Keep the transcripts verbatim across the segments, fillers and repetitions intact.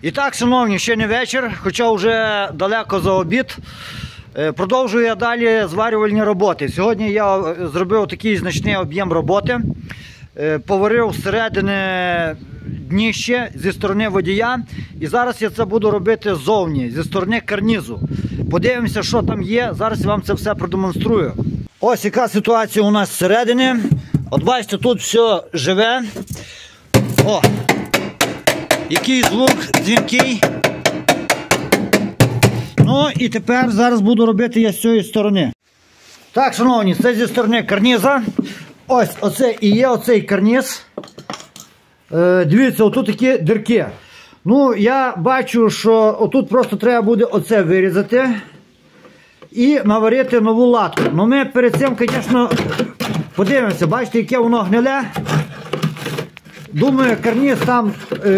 І так, шановні, ще не вечір, хоча вже далеко за обід. Продовжую я далі зварювальні роботи. Сьогодні я зробив такий значний об'єм роботи. Поварив зсередини дніще зі сторони водія. І зараз я це буду робити ззовні, зі сторони карнізу. Подивимося, що там є. Зараз я вам це все продемонструю. Ось яка ситуація у нас зсередини. От бачите, тут все живе. О! Який звук дзвінкий. Ну і тепер зараз буду робити я з цієї сторони. Так, шановні, це зі сторони карніза. Ось оце і є оцей карніз. Е, дивіться, отут такі дірки. Ну, я бачу, що отут просто треба буде оце вирізати і наварити нову латку. Ну ми перед цим, звісно, подивимося, бачите, яке воно гниле. Думаю, карніз там, е,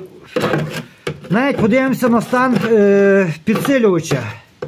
навіть подивимося на стан е, підсилювача.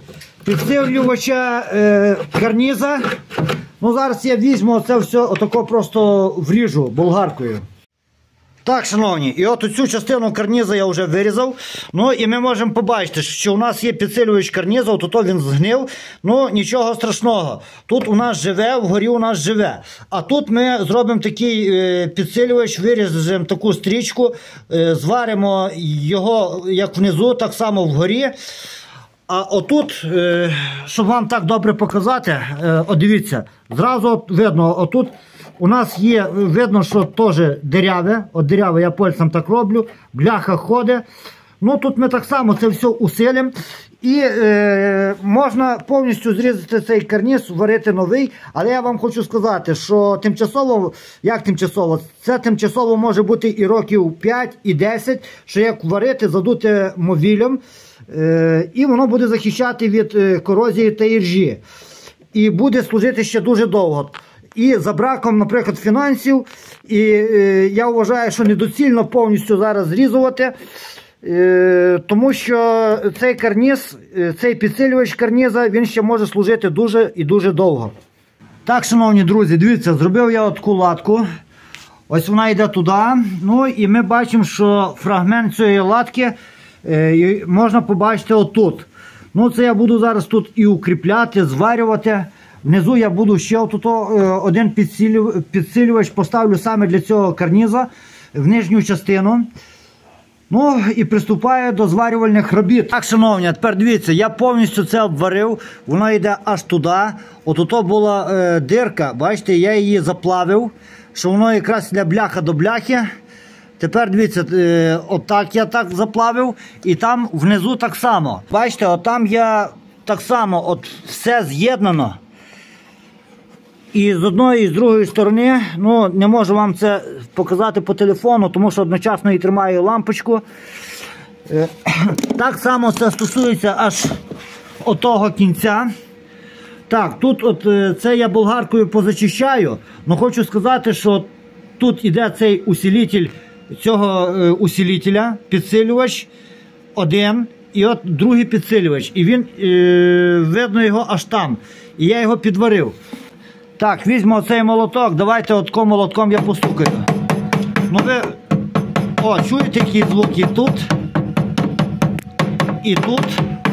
Підсилювача е, карніза. Ну зараз я візьму це все отако просто вріжу болгаркою. Так, шановні, і от цю частину карніза я вже вирізав. Ну і ми можемо побачити, що у нас є підсилювач карніза, от він згнив. Ну нічого страшного. Тут у нас живе, вгорі у нас живе. А тут ми зробимо такий е, підсилювач, виріжемо таку стрічку, е, зваримо його як внизу, так само вгорі. А отут, е, щоб вам так добре показати, е, от дивіться, зразу видно, отут у нас є, видно, що теж диряве, от диряве я пальцем так роблю, бляха ходить. Ну тут ми так само це все усилимо. І е, можна повністю зрізати цей карніз, варити новий. Але я вам хочу сказати, що тимчасово, як тимчасово, це тимчасово може бути і років п'ять, і десять, що як варити, задути мовілем, е, і воно буде захищати від е, корозії та іржі. І буде служити ще дуже довго. І за браком, наприклад, фінансів, і е, я вважаю, що недоцільно повністю зараз зрізувати, е, тому що цей карніз, цей підсилювач карніза, він ще може служити дуже і дуже довго. Так, шановні друзі, дивіться, зробив я таку латку. Ось вона йде туди. Ну і ми бачимо, що фрагмент цієї латки е, можна побачити отут. Ну це я буду зараз тут і укріпляти, зварювати. Внизу я буду ще отут один підсилювач поставлю саме для цього карніза в нижню частину. Ну і приступаю до зварювальних робіт. Так, шановні, тепер дивіться, я повністю це обварив, воно йде аж туди. Отут була е, дирка, бачите, я її заплавив, що воно якраз для бляха до бляхи. Тепер дивіться, е, отак я так заплавив, і там внизу так само. Бачите, отам я так само, от все з'єднано. І з одної і з другої сторони, ну не можу вам це показати по телефону, тому що одночасно і тримаю лампочку. Так само це стосується аж отого кінця. Так, тут от це я болгаркою позачищаю, але хочу сказати, що тут іде цей усилитель цього усилителя, підсилювач один, і от другий підсилювач. І він, видно його аж там. І я його підварив. Так, візьму оцей молоток, давайте отаком молотком я постукаю. Ну ви, о, чуєте які звуки тут і тут.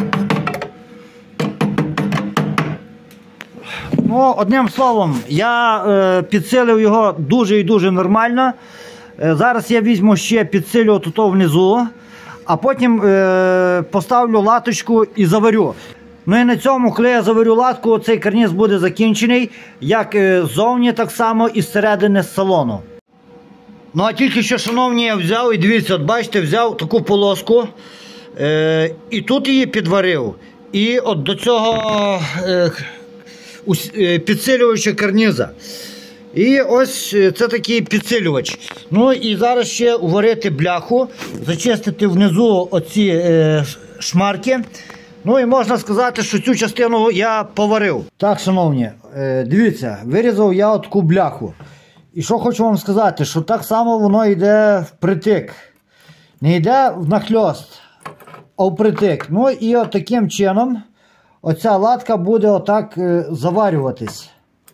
Ну, одним словом, я е, підсилив його дуже і дуже нормально. Е, зараз я візьму ще підсилю тут внизу, а потім е, поставлю латочку і заварю. Ну і на цьому, коли я заварю латку, цей карніз буде закінчений, як ззовні, так само і зсередини з салону. Ну а тільки що, шановні, я взяв, і дивіться, от бачите, взяв таку полоску, е, і тут її підварив, і от до цього е, е, підсилювача карніза. І ось це такий підсилювач. Ну і зараз ще уварити бляху, зачистити внизу оці е, шмарки. Ну і можна сказати, що цю частину я поварив. Так, шановні, дивіться, вирізав я таку бляху. І що хочу вам сказати, що так само воно йде впритик. Не йде внахльост, а впритик. Ну і от таким чином оця латка буде отак заварюватись.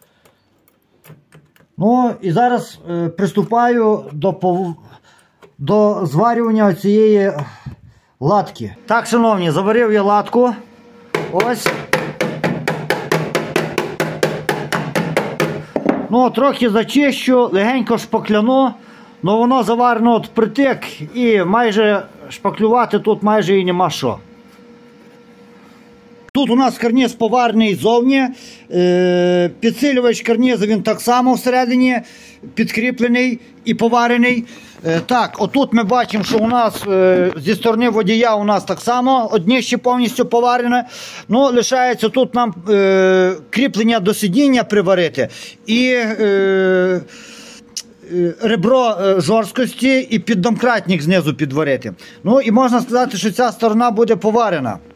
Ну і зараз приступаю до, до зварювання цієї латки. Так, шановні, заварив я латку. Ось. Ну, трохи зачищу, легенько шпакляну. Ну, воно заварено от притик і майже шпаклювати тут майже і нема що. Тут у нас карніз поварений ззовні, е, підсилювач карнізу він так само всередині, підкріплений і поварений. Е, так, отут ми бачимо, що у нас е, зі сторони водія у нас так само, одніще повністю поварене. Ну, лишається тут нам е, кріплення до сидіння приварити і е, ребро жорсткості і піддомкратник знизу підварити. Ну і можна сказати, що ця сторона буде поварена.